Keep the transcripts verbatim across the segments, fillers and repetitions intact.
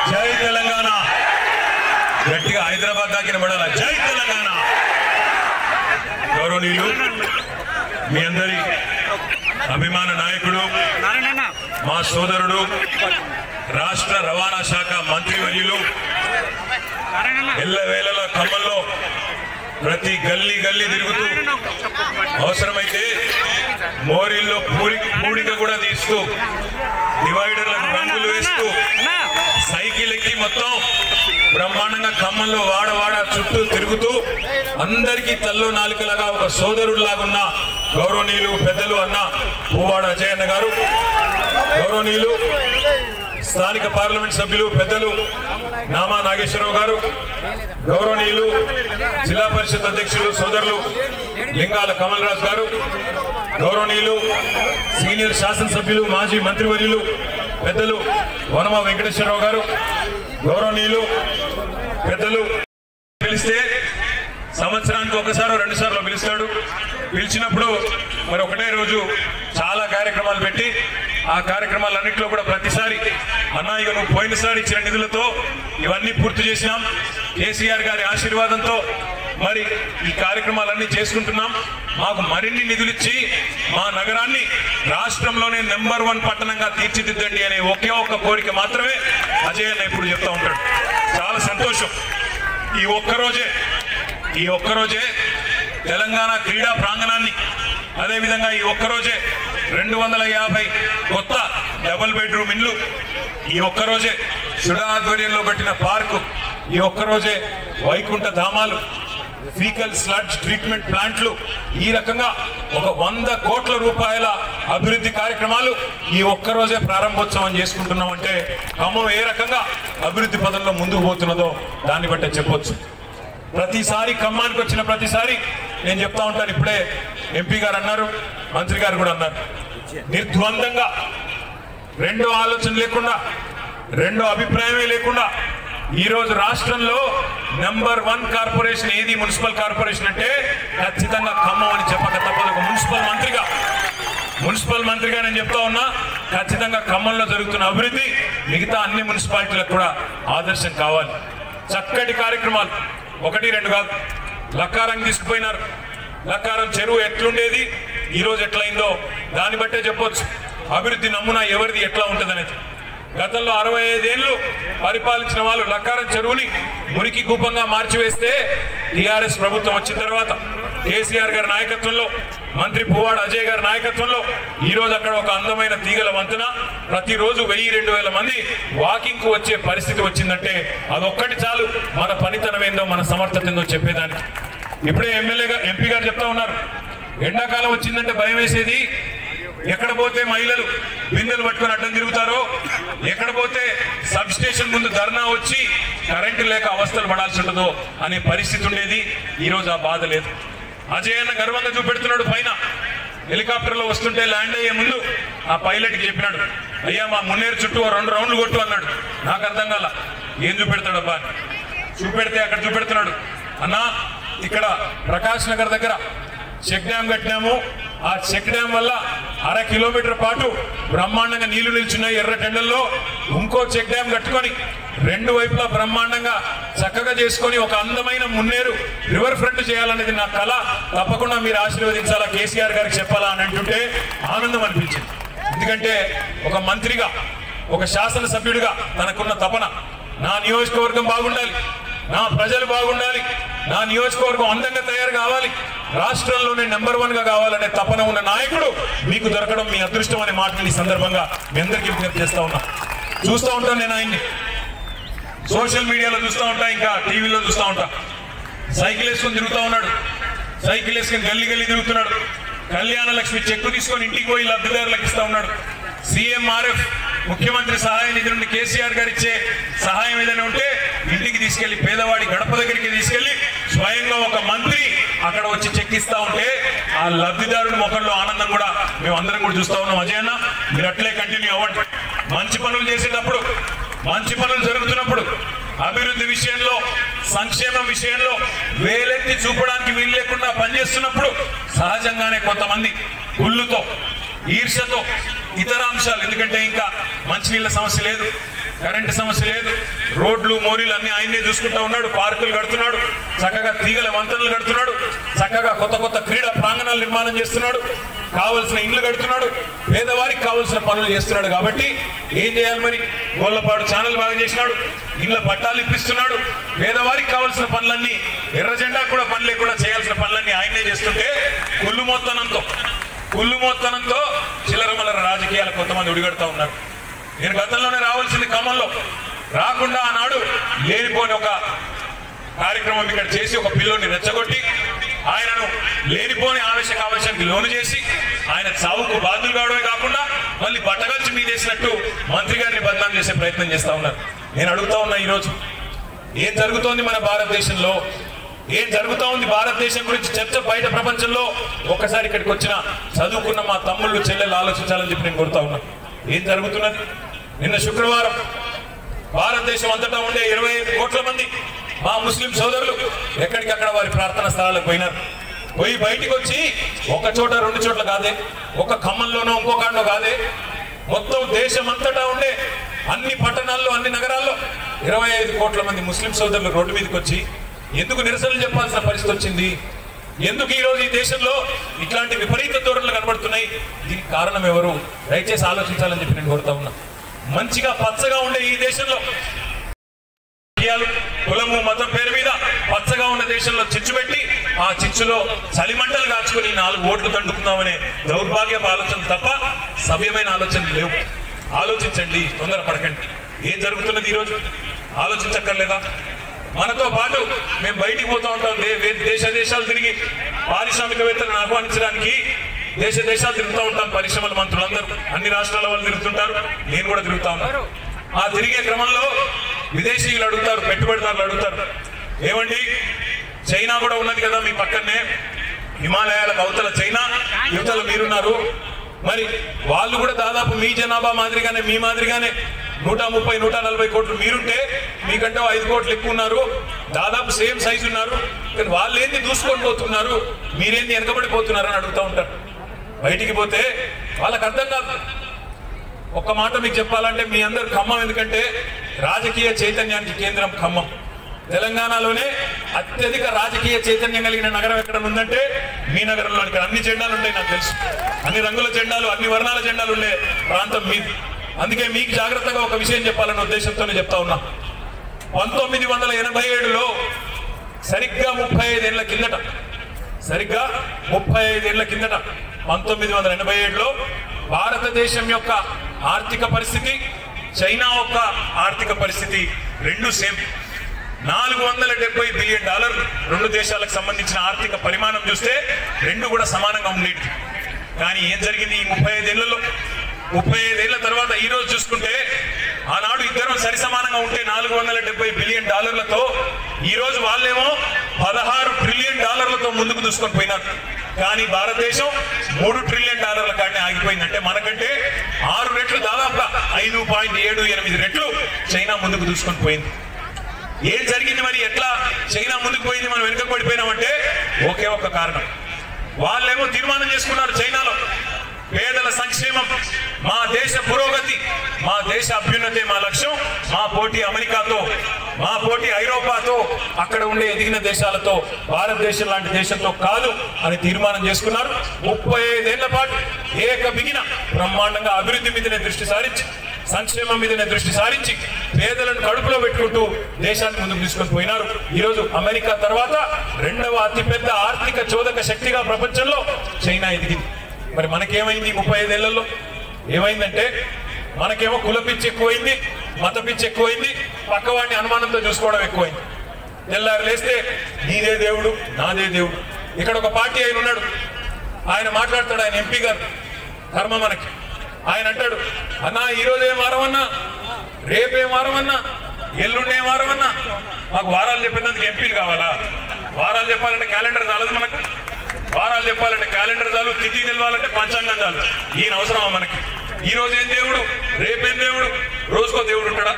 జై తెలంగాణ గట్టిగా హైదరాబాద్ దాకిన పడాల జై తెలంగాణ గౌరవనీయులు మీ అందరి అభిమాన నాయకుడు మా సోదరుడు రాష్ట్ర రవాణా శాఖ మంత్రివర్యులు ఎల్లవేళలా ఖమ్మంలో ప్రతి గల్లీ గల్లీ తిరుగుతూ అవసరమైతే మోరీల్లో పూరి పూడిక కూడా తీస్తూ డివైడర్లకు రంగులు వేస్తూ సైకిల్ ఎక్కి మొత్తం బ్రహ్మాండంగా ఖమ్మంలో వాడవాడ చుట్టూ తిరుగుతూ అందరికీ తల్లో నాలుకలాగా ఒక సోదరుడిలాగున్న గౌరవనీయులు పెద్దలు అన్న పువ్వాడ అజయ్ అన్న గారు, గౌరవనీయులు స్థానిక పార్లమెంట్ సభ్యులు పెద్దలు నామా నాగేశ్వరరావు గారు, గౌరవనీయులు జిల్లా పరిషత్ అధ్యక్షులు సోదరులు లింగాల కమల్ రాజ్ గారు, గౌరవనీయులు సీనియర్ శాసనసభ్యులు మాజీ మంత్రివర్యులు పెద్దలు వనమ వెంకటేశ్వరరావు గారు, గౌరవనీయులు పెద్దలు పిలిస్తే సంవత్సరానికి ఒకసారి రెండు సార్లు పిలుస్తాడు. పిలిచినప్పుడు మరి ఒకటే రోజు చాలా కార్యక్రమాలు పెట్టి ఆ కార్యక్రమాలన్నింటిలో కూడా ప్రతిసారి అన్నా ఇక నువ్వు పోయినసారి ఇచ్చిన నిధులతో ఇవన్నీ పూర్తి చేసినాం, కేసీఆర్ గారి ఆశీర్వాదంతో మరి ఈ కార్యక్రమాలన్నీ చేసుకుంటున్నాం, మాకు మరిన్ని నిధులు ఇచ్చి మా నగరాన్ని రాష్ట్రంలోనే నెంబర్ వన్ పట్టణంగా తీర్చిదిద్దండి అనే ఒకే ఒక్క కోరిక మాత్రమే అజయ్ అన్న ఇప్పుడు చెప్తా ఉంటాడు. చాలా సంతోషం. ఈ ఒక్కరోజే ఈ ఒక్కరోజే తెలంగాణ క్రీడా ప్రాంగణాన్ని, అదేవిధంగా ఈ ఒక్కరోజే రెండు వందల యాభై కొత్త డబుల్ బెడ్రూమ్ ఇల్లు, ఈ ఒక్కరోజే సుడా ఆధ్వర్యంలో కట్టిన పార్కు, ఈ ఒక్కరోజే వైకుంఠ ధామాలు, ఫీకల్ స్లడ్జ్ ట్రీట్మెంట్ ప్లాంట్లు, ఈ రకంగా ఒక వంద కోట్ల రూపాయల అభివృద్ధి కార్యక్రమాలు ఈ ఒక్కరోజే ప్రారంభోత్సవం చేసుకుంటున్నాం అంటే ఖమ్మం ఏ రకంగా అభివృద్ధి పదంలో ముందుకు పోతున్నదో దాన్ని బట్టే చెప్పొచ్చు. ప్రతిసారి ఖమ్మానికి వచ్చిన ప్రతిసారి నేను చెప్తా ఉంటాను, ఇప్పుడే ఎంపీ గారు అన్నారు, మంత్రి గారు కూడా అన్నారు, నిర్ద్వందంగా రెండో ఆలోచన లేకుండా రెండో అభిప్రాయమే లేకుండా ఈరోజు రాష్ట్రంలో నెంబర్ వన్ కార్పొరేషన్ ఏది మున్సిపల్ కార్పొరేషన్ అంటే ఖచ్చితంగా ఖమ్మం అని చెప్పక తప్పదు. ఒక మున్సిపల్ మంత్రిగా మున్సిపల్ మంత్రిగా నేను చెప్తా ఉన్నా, ఖచ్చితంగా ఖమ్మంలో జరుగుతున్న అభివృద్ధి మిగతా అన్ని మున్సిపాలిటీలకు కూడా ఆదర్శం కావాలి. చక్కటి కార్యక్రమాలు ఒకటి రెండు కాదు. లక్కారం తీసుకుపోయినారు, లక్కారం చెరువు ఎట్లుండేది ఈరోజు ఎట్లయిందో దాన్ని బట్టే చెప్పొచ్చు అభివృద్ధి నమూనా ఎవరిది ఎట్లా ఉంటుంది అనేది. గతంలో అరవై ఐదేళ్లు పరిపాలించిన వాళ్ళు లక్కారం చెరువుని మురికి కూపంగా మార్చివేస్తే టీఆర్ఎస్ ప్రభుత్వం వచ్చిన తర్వాత కేసీఆర్ గారి నాయకత్వంలో, మంత్రి పువ్వాడ అజయ్ గారి నాయకత్వంలో ఈరోజు అక్కడ ఒక అందమైన తీగల వంతెన, ప్రతిరోజు వెయ్యి రెండు వేల మంది వాకింగ్ కు వచ్చే పరిస్థితి వచ్చిందంటే అదొక్కటి చాలు మన పనితనం ఏందో మన సమర్థత ఏందో చెప్పేదానికి. ఇప్పుడే ఎమ్మెల్యేగా ఎంపీ గారు చెప్తా ఉన్నారు, ఎండాకాలం వచ్చిందంటే భయం వేసేది, ఎక్కడ పోతే మహిళలు బిందెలు పట్టుకొని అడ్డం తిరుగుతారో, ఎక్కడ పోతే సబ్ స్టేషన్ ముందు ధర్నా వచ్చి కరెంటు లేక అవస్థలు పడాల్సి ఉంటుందో అనే పరిస్థితి ఉండేది. ఈరోజు ఆ బాధ లేదు. అజయ్ అన్న గర్వంగా చూపెడుతున్నాడు, పైన హెలికాప్టర్లో వస్తుంటే ల్యాండ్ అయ్యే ముందు ఆ పైలట్కి చెప్పినాడు, అయ్యా మా మున్నేరు చుట్టూ రెండు రౌండ్లు కొట్టు అన్నాడు. నాకు అర్థం కాల, ఏం చూపెడతాడబ్బా, చూపెడితే అక్కడ చూపెడుతున్నాడు, అన్నా ఇక్కడ ప్రకాష్ నగర్ దగ్గర చెక్ డ్యామ్ కట్టినాము, ఆ చెక్ డ్యామ్ వల్ల అర కిలోమీటర్ పాటు బ్రహ్మాండంగా నీళ్లు నిల్చున్నాయి ఎర్ర టెండల్లో, ఇంకో చెక్ డ్యామ్ కట్టుకొని రెండు వైపులా బ్రహ్మాండంగా చక్కగా చేసుకొని ఒక అందమైన మున్నేరు రివర్ ఫ్రంట్ చేయాలనేది నా కళ, తప్పకుండా మీరు ఆశీర్వదించాలా, కేసీఆర్ గారికి చెప్పాలా అని అంటుంటే ఆనందం అనిపించింది. ఎందుకంటే ఒక మంత్రిగా, ఒక శాసనసభ్యుడిగా తనకున్న తపన, నా నియోజకవర్గం బాగుండాలి, నా ప్రజలు బాగుండాలి, నా నియోజకవర్గం అందంగా తయారు కావాలి, రాష్ట్రంలోనే నెంబర్ వన్ గా కావాలనే తపన ఉన్న నాయకుడు మీకు దొరకడం మీ అదృష్టం అనే మాటలు ఈ సందర్భంగా మీ అందరికీ విజ్ఞప్తి చేస్తా ఉన్నా. చూస్తూ ఉంటాను నేను ఆయన్ని, సోషల్ మీడియాలో చూస్తూ ఉంటా, ఇంకా టీవీలో చూస్తూ ఉంటా, సైకిల్ వేసుకొని తిరుగుతూ ఉన్నాడు, సైకిల్ వేసుకొని గల్లీ గల్లీ తిరుగుతున్నాడు, కళ్యాణ లక్ష్మి చెక్కు తీసుకొని ఇంటికి పోయి లబ్ధిదారులకు ఇస్తా ఉన్నాడు, సీఎంఆర్ఎఫ్ ముఖ్యమంత్రి సహాయ నిధి నుండి కేసీఆర్ గారు ఇచ్చే సహాయం ఏదైనా ఉంటే ఇంటికి తీసుకెళ్లి పేదవాడి గడప దగ్గరికి తీసుకెళ్లి స్వయంగా ఒక మంత్రి అక్కడ వచ్చి చెక్కిస్తా ఉంటే ఆ లబ్ధిదారుడి ముఖంలో ఆనందం కూడా మేము అందరం కూడా చూస్తా ఉన్నాం. అజయ్ అన్న మీరు అట్లే కంటిన్యూ అవ్వండి. మంచి పనులు చేసేటప్పుడు, మంచి పనులు జరుగుతున్నప్పుడు, అభివృద్ధి విషయంలో, సంక్షేమం విషయంలో వేలెత్తి చూపడానికి వీలు లేకుండా పనిచేస్తున్నప్పుడు సహజంగానే కొంతమంది కుళ్ళుతో, ఈర్ష్యతో, ఇతర అంశాలు, ఎందుకంటే ఇంకా మంచినీళ్ళ సమస్య లేదు, కరెంటు సమస్య లేదు, రోడ్లు మోరీలు అన్ని ఆయనే చూసుకుంటా ఉన్నాడు, పార్కులు కడుతున్నాడు, చక్కగా తీగల వంతెనలు కడుతున్నాడు, చక్కగా కొత్త కొత్త క్రీడా ప్రాంగణాలు నిర్మాణం చేస్తున్నాడు, కావలసిన ఇండ్లు కడుతున్నాడు, పేదవారికి కావలసిన పనులు చేస్తున్నాడు. కాబట్టి ఏం చేయాలి మరి? గోళ్లపాడు ఛానల్ బాగా చేసినాడు, ఇళ్ల పట్టాలు ఇప్పిస్తున్నాడు, పేదవారికి కావాల్సిన పనులన్నీ, ఎర్ర జెండా కూడా పని లేకుండా చేయాల్సిన పనులన్నీ ఆయనే చేస్తుంటే కుళ్ళు మోత్తనంతో కుళ్ళు మోత్తనంతో చిల్లరమల్లర రాజకీయాలు కొంతమంది ఉడిగడుతూ ఉన్నారు. నేను గతంలోనే రావాల్సింది ఖమ్మంలో, రాకుండా ఆనాడు లేనిపోని ఒక కార్యక్రమం ఇక్కడ చేసి ఒక పిల్లోని రెచ్చగొట్టి ఆయనను లేనిపోని ఆవేశ ఆవేశానికి లోను చేసి ఆయన చావుకు బాధ్యులు కావడమే కాకుండా మళ్ళీ బట్టగల్చి మీదేసినట్టు మంత్రి గారిని బదనాం చేసే ప్రయత్నం చేస్తా ఉన్నారు. నేను అడుగుతా ఉన్నా, ఈరోజు ఏం జరుగుతోంది మన భారతదేశంలో? ఏం జరుగుతూ ఉంది భారతదేశం గురించి చర్చ బయట ప్రపంచంలో? ఒక్కసారి ఇక్కడికి వచ్చిన చదువుకున్న మా తమ్ముళ్ళు చెల్లెలు ఆలోచించాలని చెప్పి నేను కోరుతా ఉన్నా. ఏం జరుగుతున్నది? నిన్న శుక్రవారం భారతదేశం అంతటా ఉండే ఇరవై ఐదు కోట్ల మంది మా ముస్లిం సోదరులు ఎక్కడికక్కడ వారి ప్రార్థనా స్థలాలకు పోయినారు. పోయి బయటికి వచ్చి ఒక చోట రెండు చోట్ల కాదే, ఒక ఖమ్మంలోనో ఇంకొకనో కాదే, మొత్తం దేశం అంతటా ఉండే అన్ని పట్టణాల్లో అన్ని నగరాల్లో ఇరవై ఐదు కోట్ల మంది ముస్లిం సోదరులు రోడ్డు మీదకి వచ్చి ఎందుకు నిరసనలు చెప్పాల్సిన పరిస్థితి వచ్చింది? ఎందుకు ఈ రోజు ఈ దేశంలో ఇట్లాంటి విపరీత ధోరణులు కనబడుతున్నాయి? దీనికి కారణం ఎవరు? దయచేసి ఆలోచించాలని చెప్పి నేను కోరుతా ఉన్నా. మంచిగా పచ్చగా ఉండే ఈ దేశంలో కులము మతం పేరు మీద పచ్చగా ఉన్న దేశంలో చిచ్చు పెట్టి ఆ చిచ్చులో చలిమంటలు కాచుకుని నాలుగు ఓట్లు దండుకుందామనే దౌర్భాగ్యపు ఆలోచన తప్ప సవ్యమైన ఆలోచనలు లేవు. ఆలోచించండి, తొందరపడకండి. ఏం జరుగుతున్నది ఈరోజు ఆలోచించక్కర్లేదా? మనతో పాటు మేము బయటికి పోతూ ఉంటాం, దేశ దేశాలు తిరిగి పారిశ్రామికవేత్తలను ఆహ్వానించడానికి దేశ దేశాలు తిరుగుతూ ఉంటాం. పరిశ్రమల మంత్రులందరూ అన్ని రాష్ట్రాల వాళ్ళు తిరుగుతుంటారు, నేను కూడా తిరుగుతా ఉన్నాను. ఆ తిరిగే క్రమంలో విదేశీయులు అడుగుతారు, పెట్టుబడిదారులు అడుగుతారు, ఏమండి చైనా కూడా ఉన్నది కదా మీ పక్కనే, హిమాలయాలకు అవతల చైనా, యువతలు మీరున్నారు, మరి వాళ్ళు కూడా దాదాపు మీ జనాభా మాదిరిగానే మీ మాదిరిగానే నూట ముప్పై నూట నలభై కోట్లు మీరుంటే మీకంటే ఐదు కోట్లు ఎక్కువ ఉన్నారు, దాదాపు సేమ్ సైజు ఉన్నారు, కానీ వాళ్ళు ఏంది దూసుకొని పోతున్నారు, మీరేంది వెనకబడిపోతున్నారు అని అడుగుతూ ఉంటారు. బయటికి పోతే వాళ్ళకి అర్థం కాదు. ఒక్క మాట మీకు చెప్పాలంటే, మీ అందరు ఖమ్మం ఎందుకంటే రాజకీయ చైతన్యానికి కేంద్రం ఖమ్మం. తెలంగాణలోనే అత్యధిక రాజకీయ చైతన్యం కలిగిన నగరం ఎక్కడ ఉందంటే మీ నగరంలో. ఇక్కడ అన్ని జెండాలు ఉంటాయి, నాకు తెలుసు, అన్ని రంగుల జెండాలు అన్ని వర్ణాల జెండాలు ఉండే ప్రాంతం మీది. అందుకే మీకు జాగ్రత్తగా ఒక విషయం చెప్పాలన్న ఉద్దేశంతోనే చెప్తా ఉన్నా. పంతొమ్మిది వందల ఎనభై ఏడులో సరిగ్గా ముప్పై ఐదేళ్ల కిందట సరిగ్గా ముప్పై ఐదేళ్ల కిందట పంతొమ్మిది వందల ఎనభై ఏడులో భారతదేశం యొక్క ఆర్థిక పరిస్థితి, చైనా యొక్క ఆర్థిక పరిస్థితి రెండు సేమ్. నాలుగు వందల డెబ్బై బిలియన్ డాలర్లు రెండు దేశాలకు సంబంధించిన ఆర్థిక పరిమాణం చూస్తే రెండు కూడా సమానంగా ఉండేది. కానీ ఏం జరిగింది ఈ ముప్పై ఐదేళ్లలో? ముప్పై ఐదేళ్ల తర్వాత ఈ రోజు చూసుకుంటే ఆనాడు ఇద్దరు సరి సమానంగా ఉంటే నాలుగు వందల డెబ్బై బిలియన్ డాలర్లతో ఈ రోజు వాళ్ళేమో పదహారు ట్రిలియన్ డాలర్లతో ముందుకు దూసుకొని పోయినారు. కానీ భారతదేశం మూడు ట్రిలియన్ డాలర్ల కాడనే ఆగిపోయిందంటే మనకంటే ఆరు రెట్లు, దాదాపుగా ఐదు పాయింట్ ఏడు ఎనిమిది రెట్లు చైనా ముందుకు దూసుకొని పోయింది. ఏం జరిగింది మరి? ఎట్లా చైనా ముందుకు పోయింది, మనం వెనుకకు పడిపోయినామంటే ఒకే ఒక్క కారణం. వాళ్ళేమో తీర్మానం చేసుకున్నారు చైనాలో, పేదల సంక్షేమం, మా దేశ పురోగతి, మా దేశ అభ్యున్నతే మా లక్ష్యం, మా పోటీ అమెరికాతో, మా పోటీ ఐరోపాతో, అక్కడ ఉండే ఎదిగిన దేశాలతో, భారతదేశం లాంటి దేశంతో కాదు అని తీర్మానం చేసుకున్నారు. ముప్పై ఐదేళ్ల పాటు ఏక బిగిన బ్రహ్మాండంగా అభివృద్ధి మీదనే దృష్టి సారించి, సంక్షేమం మీదనే దృష్టి సారించి, పేదలను కడుపులో పెట్టుకుంటూ దేశాన్ని ముందుకు తీసుకొని పోయినారు. ఈరోజు అమెరికా తర్వాత రెండవ అతిపెద్ద ఆర్థిక చోదక శక్తిగా ప్రపంచంలో చైనా ఎదిగింది. మరి మనకేమైంది ముప్పై ఐదేళ్లలో? ఏమైందంటే మనకేమో కుల పిచ్చి ఎక్కువైంది, మత పిచ్చి ఎక్కువైంది, పక్కవాడిని అనుమానంతో చూసుకోవడం ఎక్కువైంది. తెల్లారు లేస్తే నీదే దేవుడు నాదే దేవుడు. ఇక్కడ ఒక పార్టీ ఆయన ఉన్నాడు, ఆయన మాట్లాడతాడు, ఆయన ఎంపీ గారు, కర్మ మనకి. ఆయన అంటాడు, అన్నా ఈరోజు ఏం వారం అన్నా, రేపేం వారం అన్నా, ఎల్లుండేం వారం అన్నా, మాకు వారాలు చెప్పేందుకు ఎంపీలు కావాలా? వారాలు చెప్పాలంటే క్యాలెండర్ చాలదు మనకు, వారాలు చెప్పాలంటే క్యాలెండర్ చాలు, తిథి నిలవాలంటే పంచాంగం చాలు. ఈయన అవసరమా మనకి? ఈ రోజు ఏం దేవుడు, రేపేం దేవుడు, రోజుకో దేవుడు ఉంటాడా?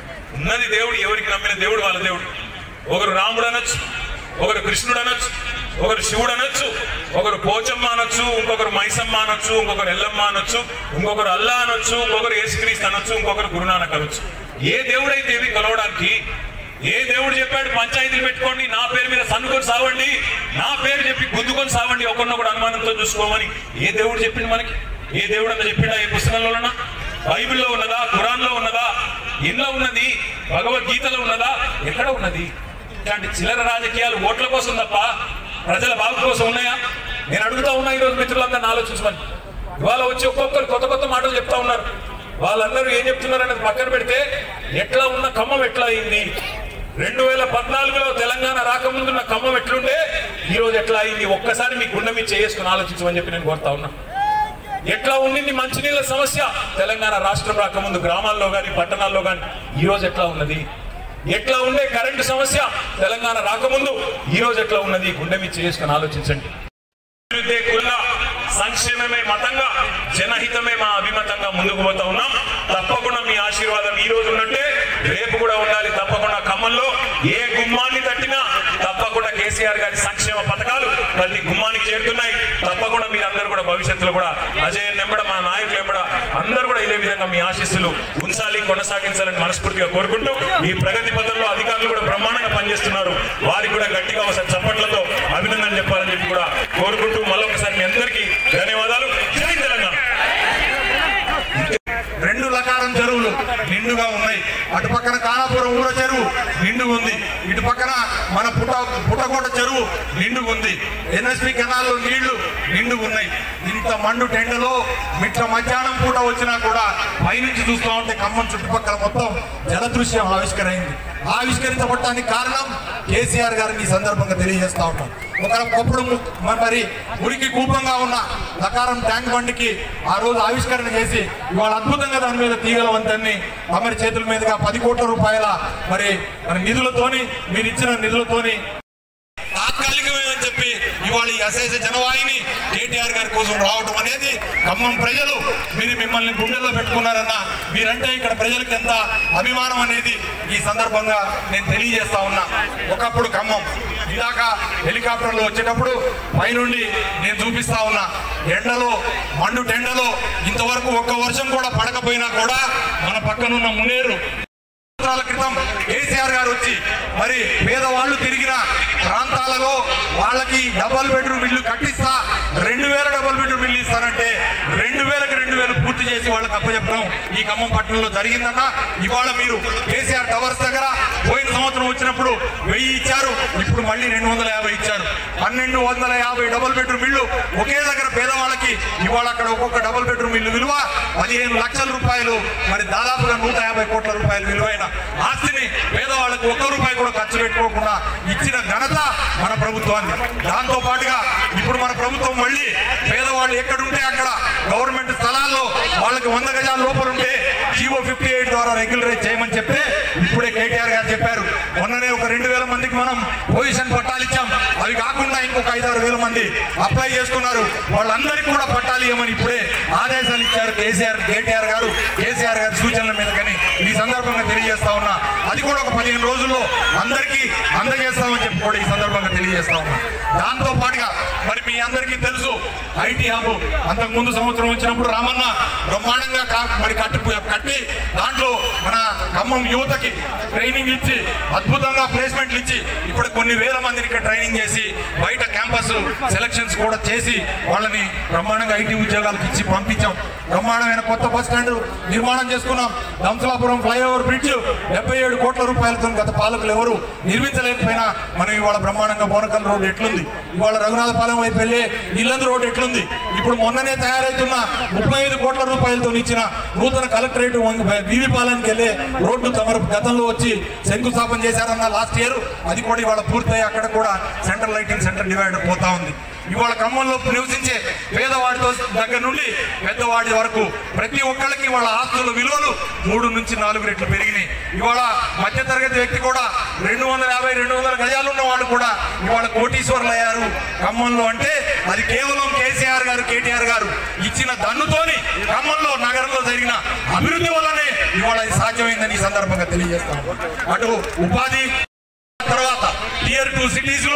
ఉన్నది దేవుడు, ఎవరికి నమ్మిన దేవుడు వాళ్ళ దేవుడు. ఒకరు రాముడు అనొచ్చు, ఒకరు కృష్ణుడు అనొచ్చు, ఒకరు శివుడు అనొచ్చు, ఒకరు పోచమ్మ అనొచ్చు, ఇంకొకరు మైసమ్మ అనొచ్చు, ఇంకొకరు ఎల్లమ్మ అనొచ్చు, ఇంకొకరు అల్లా అనొచ్చు, ఇంకొకరు యేసుక్రీస్తు అనొచ్చు, ఇంకొకరు గురునానక్ అనొచ్చు. ఏ దేవుడైతే ఇవి కొలవడానికి? ఏ దేవుడు చెప్పాడు పంచాయతీలు పెట్టుకోండి, నా పేరు మీద సన్నుకొని సావండి, నా పేరు చెప్పి గుద్దుకొని సావండి, ఒకరినొకడు అనుమానంతో చూసుకోమని ఏ దేవుడు చెప్పింది మనకి? ఏ దేవుడు అంత చెప్పిండా? ఏ పుస్తకంలోనా? బైబిల్లో ఉన్నదా? ఖురాన్లో ఉన్నదా? ఇంట్లో ఉన్నది? భగవద్గీతలో ఉన్నదా? ఎక్కడ ఉన్నది? ఇలాంటి చిల్లర రాజకీయాలు ఓట్ల కోసం తప్ప ప్రజల బాగు కోసం ఉన్నాయా? నేను అడుగుతా ఉన్నా ఈరోజు మిత్రులందరినీ ఆలోచించమని. ఇవాళ వచ్చి ఒక్కొక్కరు కొత్త కొత్త మాటలు చెప్తా ఉన్నారు. వాళ్ళందరూ ఏం చెప్తున్నారు అనేది పక్కన పెడితే ఎట్లా ఉన్న ఖమ్మం ఎట్లా అయింది, రెండు వేల పద్నాలుగులో తెలంగాణ రాకముందున్న ఖమ్మం ఎట్లుండే ఈ రోజు ఎట్లా అయింది, ఒక్కసారి మీ గుండె మీద చేసుకుని ఆలోచించమని చెప్పి నేను కోరుతా ఉన్నా. ఎట్లా ఉండింది మంచినీళ్ళ సమస్య తెలంగాణ రాష్ట్రం రాకముందు గ్రామాల్లో కానీ పట్టణాల్లో కానీ, ఈ రోజు ఎట్లా ఉన్నది? ఎట్లా ఉండే కరెంటు సమస్య తెలంగాణ రాకముందు, ఈ రోజు ఎట్లా ఉన్నది? గుండె మీద చేసుకుని ఆలోచించండి. సంక్షేమమే మతంగా, జనహితమే మా అభిమతంగా ముందుకు పోతా ఉన్నాం. తప్పకుండా మీ ఆశీర్వాదం ఈ రోజు ఉన్నట్టే రేపు కూడా ఉండాలి. తప్పకుండా ఖమ్మంలో ఏ గుమ్మాన్ని తట్టినా తప్పకుండా కేసీఆర్ గారి సంక్షేమ పథకాలు ప్రతి గుమ్మానికి చేరుతున్నాయి. తప్పకుండా మీరందరూ కూడా భవిష్యత్తులో కూడా అజయ్ నెంబడ మా నాయకులు ఎంబడ అందరూ కూడా ఇదే విధంగా మీ ఆశీస్సులు ఉంచాలి, కొనసాగించాలని మనస్ఫూర్తిగా కోరుకుంటూ, ఈ ప్రగతి పథంలో అధికారులు కూడా బ్రహ్మాండంగా పనిచేస్తున్నారు. వారికి కూడా గట్టిగా ఒకసారి చప్పట్లతో అభినందన చెప్పాలని చెప్పి కూడా కోరుకుంటూ మళ్ళొకసారి మీ అందరికీ ధన్యవాదాలు. జై తెలంగాణ. రెండు లకారం చెరువులు నిండుగా ఉన్నాయి. అటు పక్కన కానాపురం ఊర చెరువు నిండుగా ఉంది, ఇటు పక్కన మన పుట్ట పుట్టకోట చెరువు నిండుగా ఉంది. ఎన్ఎస్పి కెనాల్లో నీళ్లు నిండుగా ఉన్నాయి. ఇంత మండు టెండలో మిట్ల మధ్యాహ్నం పూట వచ్చినా కూడా పైనుంచి చూస్తూ ఉంటే ఖమ్మం చుట్టుపక్కల మొత్తం జలదృశ్యం ఆవిష్కరైంది. ఆవిష్కరించబడటానికి కారణం కేసీఆర్ గారిని ఈ సందర్భంగా తెలియజేస్తా ఉంటాం. ఒకప్పుడు మరి ఉరికి కూపంగా ఉన్న లకారం ట్యాంక్ బండికి ఆ రోజు ఆవిష్కరణ చేసి ఇవాళ అద్భుతంగా దాని మీద తీగల వంతెన్ని తమరి చేతుల మీదుగా పది కోట్ల రూపాయల మరి మరి నిధులతోని మీరు ఇచ్చిన నిధులతోని తాత్కాలికమేమని చెప్పి ఇవాళ ఈ అశేష జనవాహిని కేటీఆర్ గారి కోసం రావడం అనేది ఖమ్మం ప్రజలు మీరు మిమ్మల్ని గుండెల్లో పెట్టుకున్నారన్న మీరంటే ఇక్కడ ప్రజలకు ఎంత అభిమానం అనేది ఈ సందర్భంగా నేను తెలియజేస్తా ఉన్నా. ఒకప్పుడు ఖమ్మం ఇందాక హెలికాప్టర్లో వచ్చేటప్పుడు పైనుండి నేను చూపిస్తా ఉన్నా, ఎండలో మండు టెండలో ఇంతవరకు ఒక్క వర్షం కూడా పడకపోయినా కూడా మన పక్కనున్న మునేరు క్రితం కేసీఆర్ గారు వచ్చి మరి పేదవాళ్ళు తిరిగిన ప్రాంతాలలో వాళ్ళకి డబల్ బెడ్రూమ్ ఇల్లు కట్టిస్తా, రెండు వేల డబల్ బెడ్రూమ్ ఇల్లు ఇస్తానంటే రెండు వేలకు రెండు వేలు పూర్తి చేసి వాళ్ళకి అప్పచెప్పడం ఈ ఖమ్మం పట్టణంలో జరిగిందన్న. ఇవాళ మీరు కేసీఆర్ టవర్స్ దగ్గర పోయిన సంవత్సరం వచ్చినప్పుడు వెయ్యి ఇచ్చారు, ఇప్పుడు మళ్ళీ రెండు వందల యాభై ఇచ్చారు. పన్నెండు వందల యాభై డబల్ బెడ్రూమ్ ఇల్లు ఒకే దగ్గర పేదవాళ్ళకి ఇవాళ అక్కడ ఒక్కొక్క డబల్ బెడ్రూమ్ ఇల్లు విలువ పదిహేను లక్షల రూపాయలు, మరి దాదాపుగా నూట యాభై కోట్ల రూపాయలు విలువైన ఆస్తిని పేదవాళ్ళకు ఒక్క రూపాయి కూడా ఖర్చు పెట్టుకోకుండా ఇచ్చిన ఘనత మన ప్రభుత్వాన్ని. దాంతో పాటుగా ఇప్పుడు మన ప్రభుత్వం మళ్ళీ పేదవాళ్ళు ఎక్కడుంటే అక్కడ గవర్నమెంట్ స్థలాల్లో వాళ్ళకి వంద గజాల లోపల ఉంటే జీవో ఫిఫ్టీ ఎయిట్ ద్వారా రెగ్యులరైజ్ చేయమని చెప్తే ఇప్పుడే కేటీఆర్ గారు చెప్పారు. మొన్ననే ఒక రెండు వేల మందికి మనం పొజిషన్ పట్టాలు ఇచ్చాం, అవి కాకుండా ఇంకొక ఐదారు వేల మంది అప్లై చేసుకున్నారు. వాళ్ళందరికీ కూడా పట్టాలు ఇవ్వమని ఇప్పుడే ఆదేశాలు ఇచ్చారు కేసీఆర్ కేటీఆర్ గారు కేసీఆర్ గారి సూచనల మీద. కానీ ఈ సందర్భంగా తెలియజేస్తా ఉన్నా, అది కూడా ఒక పదిహేను రోజుల్లో అందరికీ అందజేస్తామని చెప్పి కూడా ఈ సందర్భంగా తెలియజేస్తా ఉన్నా. దాంతో పాటుగా మరి మీ అందరికీ తెలుసు ఐటీ హబ్ అంతకు ముందు సంవత్సరం వచ్చినప్పుడు రామన్న బ్రహ్మాండంగా మరి కట్టి కట్టి దాంట్లో మన ఖమ్మం యువతకి ట్రైనింగ్ ఇచ్చి అద్భుతంగా ప్లేస్మెంట్లు ఇచ్చి ఇప్పుడు కొన్ని వేల మందిని ఇక్కడ ట్రైనింగ్ చేసి బయట క్యాంపస్ సెలక్షన్స్ కూడా చేసి వాళ్ళని బ్రహ్మాండంగా ఐటీ ఉద్యోగాలకు ఇచ్చి పంపించాం. బ్రహ్మాండమైన కొత్త బస్ స్టాండ్ నిర్మాణం చేసుకున్నాం. దంసలాపురం ఫ్లైఓవర్ బ్రిడ్జ్ డెబ్బై ఏడు కోట్ల రూపాయలతో గత పాలకులు ఎవరు నిర్మించలేకపోయినా మనం ఇవాళ బ్రహ్మాండంగా బోనకల్ రోడ్డు ఎట్లుంది, ఇవాళ రఘునాథపాలెం వైపు వెళ్ళే ఇల్లందు రోడ్డు ఎట్లుంది, ఇప్పుడు మొన్ననే తయారైతున్న ముప్పై ఐదు కోట్ల రూపాయలతో ఇచ్చిన నూతన కలెక్టరేట్ వీవిపాలెంకి వెళ్ళే రోడ్డు తమరు గతంలో వచ్చి శంకుస్థాపన చేశారన్న లాస్ట్ ఇయర్, అది కూడా ఇవాళ పూర్తయి అక్కడ కూడా సెంట్రల్ లైటింగ్ సెంటర్ డివైడర్ పోతా ఉంది. ఇవాళ ఖమ్మంలో నివసించే పేదవాడితో దగ్గర నుండి పెద్దవాడి వరకు ప్రతి ఒక్కళ్ళకి వాళ్ళ ఆస్తుల విలువలు మూడు నుంచి నాలుగు రెట్లు పెరిగినాయి. ఇవాళ మధ్యతరగతి వ్యక్తి కూడా రెండు వందల యాభై రెండు వందల గజాలు ఉన్న వాళ్ళు కూడా ఇవాళ కోటీశ్వరులు అయ్యారు ఖమ్మంలో. అంటే అది కేవలం కేసీఆర్ గారు కేటీఆర్ గారు ఇచ్చిన దన్నుతోని ఖమ్మంలో నగరంలో జరిగిన అభివృద్ధి వల్లనే ఇవాళ ఇది సాధ్యమైందని ఈ సందర్భంగా తెలియజేస్తాం. అటు ఉపాధి తర్వాత టియర్ టూ సిటీస్ లో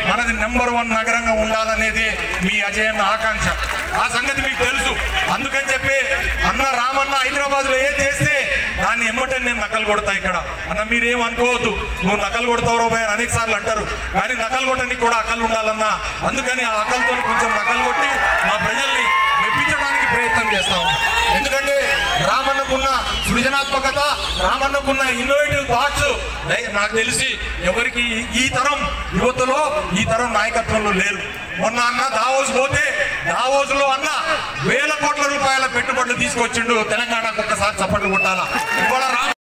మనది నెంబర్ వన్ నగరంగా ఉండాలనేది మీ అజయన్న ఆకాంక్ష. ఆ సంగతి మీకు తెలుసు. అందుకని చెప్పి అన్న రామన్న హైదరాబాద్ లో ఏం చేస్తే దాన్ని ఎమ్మటే నేను నకలు కొడతా. ఇక్కడ అన్న మీరేం అనుకోవద్దు, నువ్వు నకలు కొడతావు రోబాయ్ అని అనేక సార్లు అంటారు, కానీ నకలు కొట్టడానికి కూడా అకలు ఉండాలన్నా. అందుకని ఆ అకలతో కొంచెం నకలు కొట్టి మా ప్రజల్ని మెప్పించడానికి ప్రయత్నం చేస్తాం. ఎందుకంటే రామన్నకున్న సృజనాత్మకత, రామన్నకున్న ఇన్నోవేటివ్ థాట్స్ నాకు తెలిసి ఎవరికి ఈ తరం యువతలో ఈ తరం నాయకత్వంలో లేరు. మొన్న అన్న దావోస్ పోతే దావోస్ లో అన్న వేల కోట్ల రూపాయల పెట్టుబడులు తీసుకొచ్చిండు తెలంగాణకు. ఒక్కసారి చప్పట్లు కొట్టాలా. ఇవాళ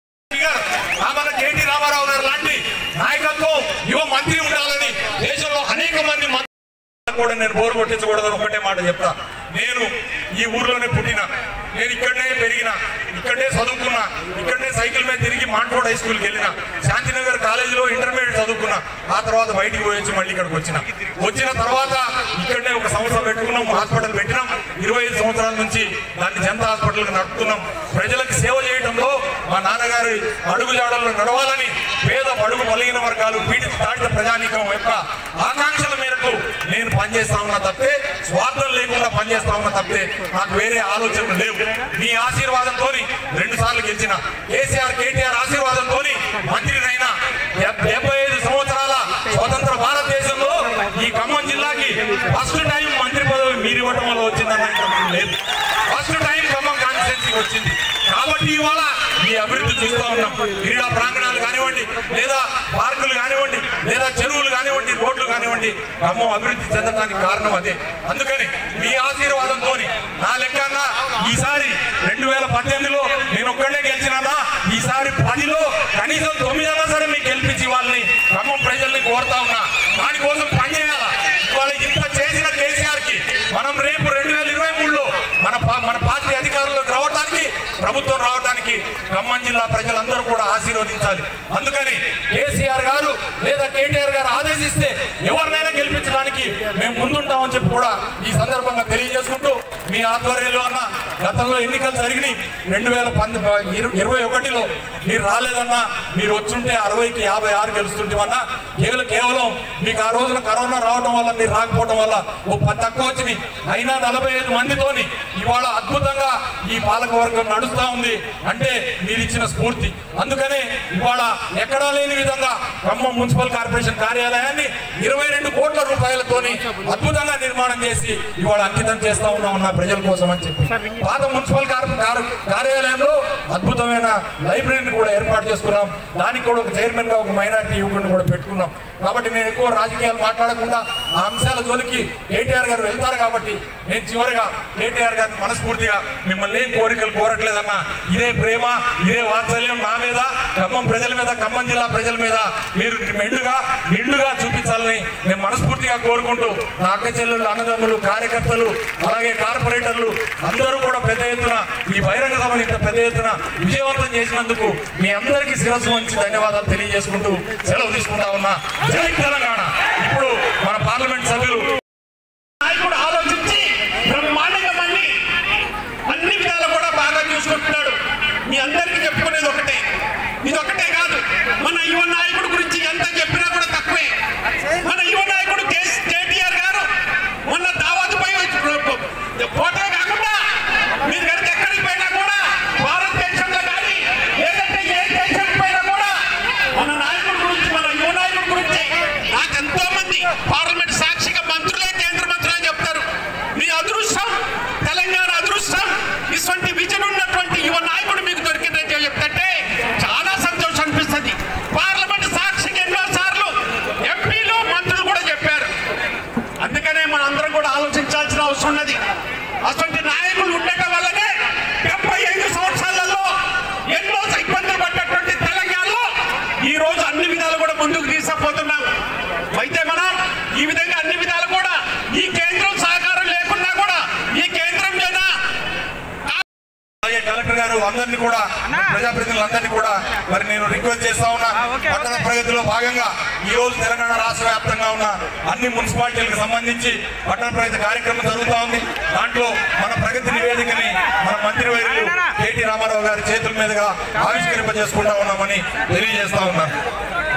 రామన్న కేటీ రామారావు గారు లాంటి నాయకత్వం యువ మంత్రి ఉండాలని దేశంలో అనేక మంది కూడా నేను బోరు కొట్టించకూడదని ఒకటే మాట చెప్తా. నేను ఈ ఊర్లోనే పుట్టినా, నేను ఇక్కడనే పెరిగినా, ఇక్కడే చదువుకున్నా, ఇక్కడనే సైకిల్ మీద తిరిగి మాంటోడ్ హై స్కూల్కి వెళ్ళిన, శాంతినగర్ కాలేజీలో ఇంటర్మీడియట్ చదువుకున్నా. ఆ తర్వాత బయటికి పోయి మళ్ళీ ఇక్కడికి వచ్చిన వచ్చిన తర్వాత ఇక్కడనే ఒక సంవత్సరం పెట్టుకున్నాం, హాస్పిటల్ పెట్టినాం. ఇరవై ఐదు సంవత్సరాల నుంచి దాన్ని జనతా హాస్పిటల్కి నడుపుతున్నాం. ప్రజలకు సేవ చేయడంలో మా నాన్నగారి అడుగుజాడల్లో నడవాలని పేద బడుగు బలహీన వర్గాలు పీడిత తాడిత ప్రజానీకం యొక్క ఆకాంక్షల మేరకు నేను పనిచేస్తా ఉన్నా తప్పితే, స్వార్థం లేకుండా పనిచేస్తా ఉన్నా తప్పితే నాకు వేరే ఆలోచనలు లేవు. మీ ఆశీర్వాదంతో రెండు సార్లు గెలిచిన కేసీఆర్ కేటీఆర్ ఆశీర్వాదంతో మంత్రినైనా డెబ్బై ఐదు సంవత్సరాల స్వతంత్ర భారతదేశంలో ఈ ఖమ్మం జిల్లాకి ఫస్ట్ టైం మంత్రి పదవి మీరు ఇవ్వటం వల్ల వచ్చిందన్న లేదు. ఫస్ట్ టైం ఖమ్మం కాన్స్టిట్యున్సీకి వచ్చింది. కాబట్టి ఇవాళ ఈ అభివృద్ధి చూస్తూ ఉన్నాం. క్రీడా ప్రాంగణాలు కానివ్వండి, లేదా పార్కులు కానివ్వండి, లేదా చెరువులు కానివ్వండి, రోడ్లు కానివ్వండి, ఖమ్మం అభివృద్ధి చెందడానికి కారణం అదే. అందుకని మీ ఆశీర్వాదంతో నా లెక్కన ఈసారి రెండు వేల పద్దెనిమిదిలో నేను ఒక్కడే గెలిచినా, ఈసారి పదిలో కనీసం తొమ్మిదన్నా సరే మీకు గెలిపించి వాళ్ళని ఖమ్మం ప్రజల్ని కోరుతా ఉన్నా. దానికోసం పనిచేయాలా. ఇవాళ ఇంత చేసిన కేసీఆర్ కి మనం రేపు రెండు వేల ఇరవై మూడులో మన మన పార్టీ అధికారంలోకి రావడానికి, ప్రభుత్వం రావడానికి ఖమ్మం జిల్లా ప్రజలందరూ కూడా ఆశీర్వదించాలి. అందుకని కేసీఆర్ గారు లేదా కేటీఆర్ గారు ఆదేశిస్తే ఎవరినైనా గెలిపించడానికి మేము ముందుంటామని చెప్పి కూడా ఈ సందర్భంగా తెలియజేసుకుంటూ, మీ ఆధ్వర్యంలో అన్న గతంలో ఎన్నికలు జరిగినాయి. రెండు వేల పంద ఇరవై ఒకటిలో మీరు రాలేదన్నా, మీరు వచ్చుంటే అరవైకి యాభై ఆరు గెలుస్తుంటామన్నా. కేవలం కేవలం మీకు ఆ రోజున కరోనా రావడం వల్ల మీరు రాకపోవడం వల్ల ఓ పది తక్కువ వచ్చినాయి. అయినా నలభై ఐదు మందితోని ఇవాళ అద్భుతంగా ఈ పాలకవర్గం నడుస్తా ఉంది అంటే మీరు ఇచ్చిన స్ఫూర్తి. అందుకనే ఇవాళ ఎక్కడా లేని విధంగా ఖమ్మం మున్సిపల్ కార్పొరేషన్ కార్యాలయాన్ని ఇరవై రెండు కోట్ల రూపాయలతోని అద్భుతంగా నిర్మాణం చేసి ఇవాళ అంకితం చేస్తా ఉన్నాం నా ప్రజల కోసం అని చెప్పి. పాత మున్సిపల్ కార్యాలయంలో అద్భుతమైన లైబ్రరీని కూడా ఏర్పాటు చేసుకున్నాం. దానికి కూడా ఒక చైర్మన్ గా ఒక మైనారిటీ యువకుడిని కూడా పెట్టుకున్నాం. కాబట్టి నేను ఎక్కువ రాజకీయాలు మాట్లాడకుండా ఆ అంశాల జోలికి కేటీఆర్ గారు వెళ్తారు. కాబట్టి నేను చివరిగా కేటీఆర్ గారిని మనస్ఫూర్తిగా మిమ్మల్ని ఏం కోరికలు కోరట్లేదన్నా, ఇదే ప్రేమ ఇదే వాత్సల్యం నా మీద, ఖమ్మం ప్రజల మీద, ఖమ్మం జిల్లా ప్రజల మీద మీరు మెండుగా నిండుగా చూపించాలని నేను మనస్ఫూర్తిగా కోరుకుంటూ, నా అక్క చెల్లెళ్ళు, అన్నదమ్ములు, కార్యకర్తలు, అలాగే కార్పొరేటర్లు అందరూ కూడా పెద్ద ఎత్తున ఈ బహిరంగ సభను ఇంత పెద్ద ఎత్తున విజయవంతం చేసినందుకు మీ అందరికీ శిరస్సు వంచి ధన్యవాదాలు తెలియజేసుకుంటూ సెలవు తీసుకుంటా ఉన్నా. జై తెలంగాణ. ఇప్పుడు మన పార్లమెంట్ సభ్యులు నాయకుడు ఆలోచించి బ్రహ్మాండంగా మళ్ళీ అన్ని విధాలు కూడా బాగా చూసుకుంటున్నాడు. మీ అందరికీ చెప్పుకునేది ఒకటే, ఇది ఒకటే కాదు. మన యువ నాయకుడు గురించి ఎంత చెప్పినా కూడా తక్కువే. మన యువ నాయకుడు కేటీఆర్ గారు మొన్న దావత్పై ఫోటో కాకుండా మీరు కనుక ఎక్కడికి పోయినా కూడా భారతదేశంలో కానీ లేదంటే ఏ దేశానికి పోయినా కూడా మన నాయకుడు గురించి, మన యువ నాయకుడు గురించి నాకు ఎంతో మంది పార్లమెంట్ సాక్షిగా మంత్రులే, కేంద్ర మంత్రులే చెప్తారు. మీ అదృష్టం, తెలంగాణ అదృష్టం, ఇటువంటి విజన్ ఉన్నటువంటి యువ నాయకుడు మీకు దొరికిందని చెప్తుంటే చాలా సంతోషం అనిపిస్తుంది. పార్లమెంట్ సాక్షికి ఎన్నో సార్లు ఎంపీలు, మంత్రులు కూడా చెప్పారు. అందుకనే మన అందరం కూడా ఆలోచించాల్సిన అవసరం ఉన్నది. అటువంటి నాయకులు ఉండటం వల్లనే డెబ్బై ఐదు సంవత్సరాలలో ఎన్నో ఇబ్బందులు పడ్డటువంటి తెలంగాణలో ఈ రోజు అన్ని విధాలు కూడా ముందుకు తీసుకుపోతున్నాం. అయితే మనం ఈ విధంగా అన్ని విధాలు కూడా ఈ కేంద్రం సహకారం లేకున్నా కూడా ఈ కేంద్రం మీద కలెక్టర్ గారు అందరినీ కూడా, ప్రజాప్రతినిధులందరినీ కూడా మరి నేను రిక్వెస్ట్ చేస్తా ఉన్నా. పట్టణ ప్రగతిలో భాగంగా ఈ రోజు తెలంగాణ రాష్ట్ర వ్యాప్తంగా ఉన్న అన్ని మున్సిపాలిటీలకు సంబంధించి పట్టణ ప్రగతి కార్యక్రమం జరుగుతూ ఉంది. దాంట్లో మన ప్రగతి నివేదికని మన మంత్రివర్యులు కేటీ రామారావు గారి చేతుల మీదుగా ఆవిష్కరింపజేసుకుంటా ఉన్నామని తెలియజేస్తా ఉన్నాను.